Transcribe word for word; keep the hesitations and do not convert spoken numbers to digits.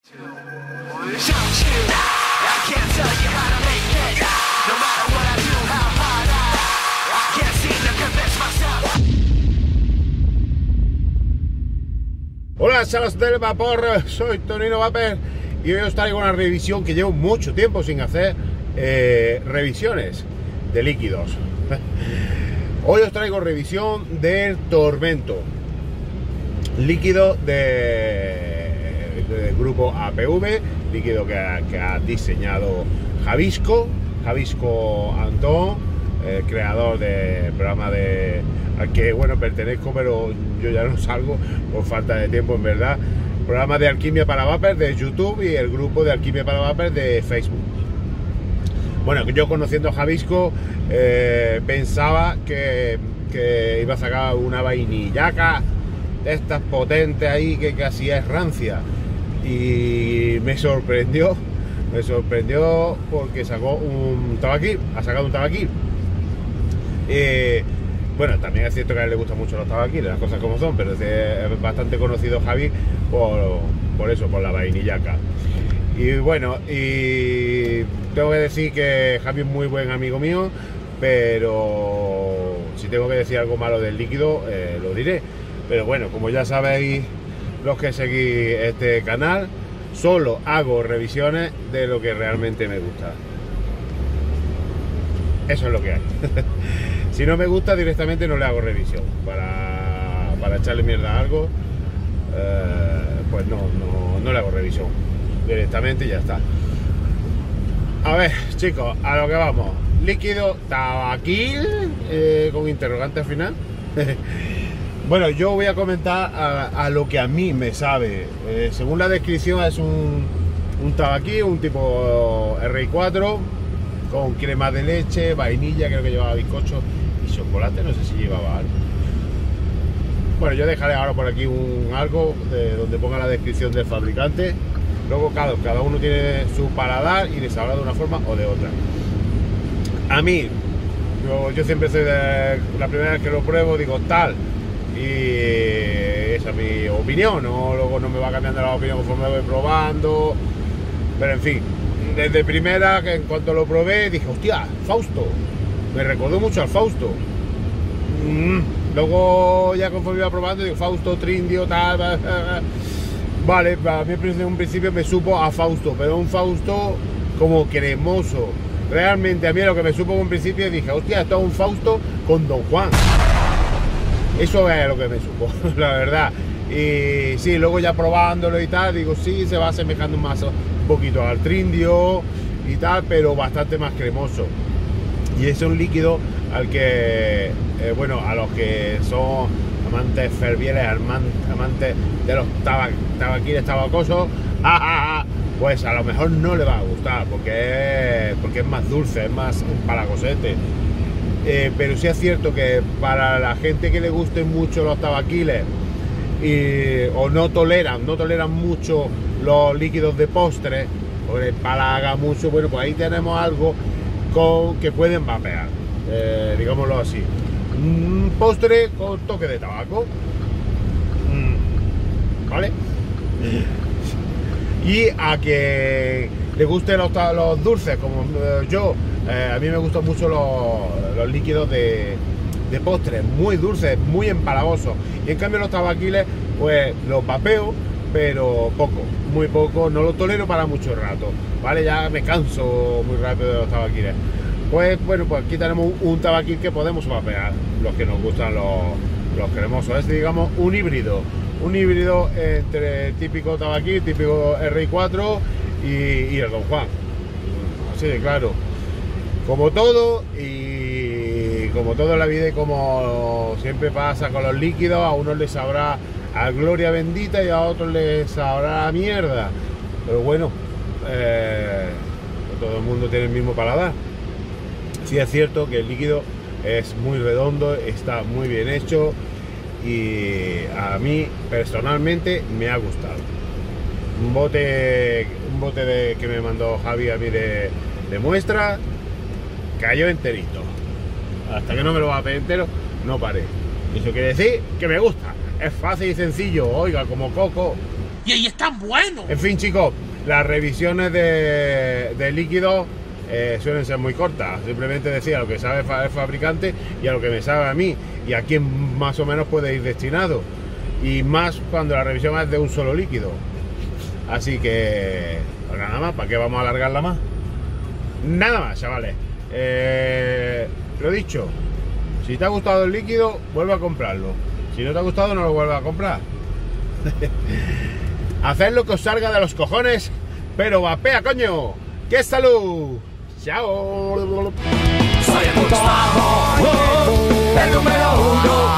Hola, salas del vapor, soy Tonino Vapor y hoy os traigo una revisión que llevo mucho tiempo sin hacer eh, revisiones de líquidos. Hoy os traigo revisión del Tormento, líquido de, del grupo A P V, líquido que ha, que ha diseñado Javisco, Javisco Antón, eh, creador del programa de, al que bueno pertenezco, pero yo ya no salgo por falta de tiempo, en verdad. Programa de Alquimia para Vapers de YouTube y el grupo de Alquimia para Vapers de Facebook. Bueno, yo conociendo a Javisco eh, pensaba que, que iba a sacar una vainillaca de estas potentes ahí que casi es rancia, y me sorprendió, me sorprendió porque sacó un tabaquil, ha sacado un tabaquil. Eh, bueno, también es cierto que a él le gustan mucho los tabaquiles, las cosas como son, pero es, es bastante conocido Javi por, por eso, por la vainillaca. Y bueno, y tengo que decir que Javi es muy buen amigo mío, pero si tengo que decir algo malo del líquido, eh, lo diré. Pero bueno, como ya sabéis los que seguís este canal, solo hago revisiones de lo que realmente me gusta. Eso es lo que hay. Si no me gusta, directamente no le hago revisión. Para, para echarle mierda a algo, eh, pues no, no, no le hago revisión. Directamente y ya está. A ver, chicos, a lo que vamos. Líquido tabaquil, eh, con interrogante al final. Bueno, yo voy a comentar a, a lo que a mí me sabe. Eh, según la descripción, es un, un tabaquil, un tipo R I cuatro, con crema de leche, vainilla, creo que llevaba bizcocho y chocolate, no sé si llevaba algo. Bueno, yo dejaré ahora por aquí un algo de donde ponga la descripción del fabricante. Luego cada, cada uno tiene su paladar y le sabrá de una forma o de otra. A mí, yo, yo siempre soy de la primera vez que lo pruebo, digo tal, y esa es mi opinión, ¿no? Luego no me va cambiando la opinión conforme lo voy probando, pero en fin, desde primera, que en cuanto lo probé, dije, hostia, Fausto, me recordó mucho al Fausto. Mm, luego ya conforme iba probando, digo, Fausto, Trindio, tal, bla, bla, bla. Vale, a mí en un principio me supo a Fausto, pero un Fausto como cremoso. Realmente a mí lo que me supo en un principio, dije, hostia, esto es un Fausto con Don Juan. Eso es lo que me supo, la verdad. Y sí, luego ya probándolo y tal, digo, sí, se va asemejando más un poquito al Trindio y tal, pero bastante más cremoso. Y ese es un líquido al que, eh, bueno, a los que son amantes fervientes, amantes de los tabac, tabaquiles tabacosos, ¡ah, ah, ah! Pues a lo mejor no le va a gustar, porque es, porque es más dulce, es más empalagosete. Eh, pero sí es cierto que para la gente que le gusten mucho los tabaquiles y, o no toleran, no toleran mucho los líquidos de postre, o les empalaga mucho, bueno, pues ahí tenemos algo con, que pueden vapear, eh, digámoslo así. Un postre con toque de tabaco, ¿vale? Y a que le gusten los, los dulces, como eh, yo, eh, a mí me gustan mucho los, los líquidos de, de postre, muy dulces, muy empalagosos. Y en cambio los tabaquiles, pues los vapeo, pero poco, muy poco, no los tolero para mucho rato, ¿vale? Ya me canso muy rápido de los tabaquiles. Pues bueno, pues aquí tenemos un, un tabaquil que podemos vapear, los que nos gustan los, los cremosos. Es, digamos, un híbrido, un híbrido entre el típico tabaquil, típico R I cuatro y, y el Don Juan. Así de claro. Como todo, y como todo en la vida y como siempre pasa con los líquidos, a unos les sabrá a gloria bendita y a otros les sabrá a mierda. Pero bueno, eh, todo el mundo tiene el mismo paladar. Sí es cierto que el líquido es muy redondo, está muy bien hecho y a mí personalmente me ha gustado. Un bote, un bote de, que me mandó Javi a mí de, de muestra, cayó enterito. Hasta que no me lo vapeé entero, no paré. Eso quiere decir que me gusta. Es fácil y sencillo, oiga, como Coco. Y ahí están buenos. En fin, chicos, las revisiones de, de líquidos eh, suelen ser muy cortas. Simplemente decía lo que sabe el fabricante y a lo que me sabe a mí y a quién más o menos puede ir destinado. Y más cuando la revisión es de un solo líquido. Así que, pues nada más, ¿para qué vamos a alargarla más? Nada más, chavales. Eh, lo dicho, si te ha gustado el líquido, vuelve a comprarlo. Si no te ha gustado, no lo vuelvas a comprar. Haced lo que os salga de los cojones, pero vapea, coño. ¡Qué salud! ¡Chao! Soy el puto amo, el número uno.